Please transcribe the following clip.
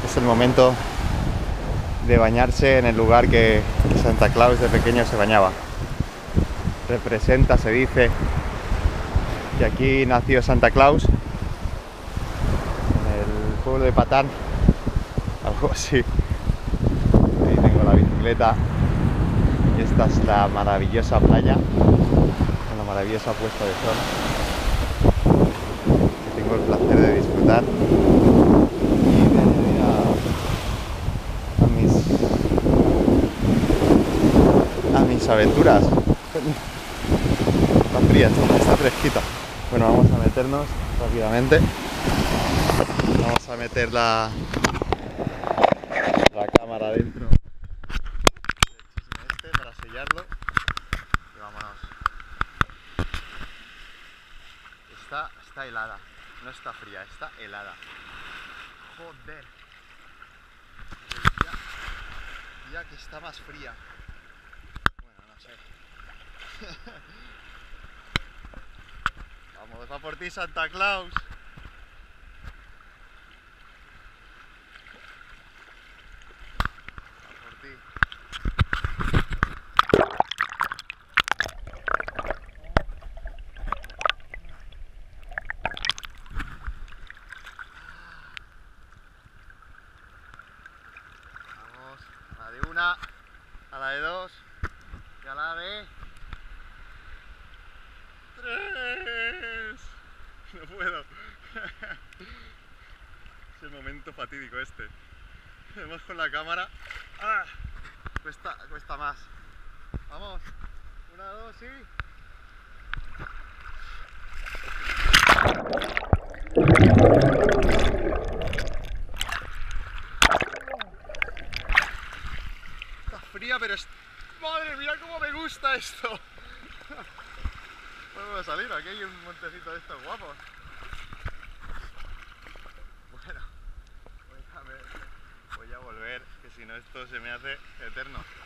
Es el momento de bañarse en el lugar que Santa Claus de pequeño se bañaba. Representa, se dice, que aquí nació Santa Claus, en el pueblo de Patán, algo así. Ahí tengo la bicicleta y esta es la maravillosa playa, con la maravillosa puesta de sol, que tengo el placer de disfrutar y de ir a mis aventuras. Está fría, está fresquita. Bueno, vamos a meternos rápidamente. Vamos a meter la cámara dentro del chisme este para sellarlo. Y vámonos. Está helada. No está fría, está helada. Joder. Ya que está más fría. Bueno, no sé. Vamos, va por ti, Santa Claus. Va por ti. Vamos, a la de una, a la de dos y a la de tres. No puedo. Es el momento fatídico este. Además con la cámara. ¡Ah! Cuesta más. Vamos. Una, dos y... Está fría, pero es... ¡Madre mía, cómo me gusta esto! Podemos salir, aquí hay un montecito de estos guapos. Bueno, voy a volver, que si no esto se me hace eterno.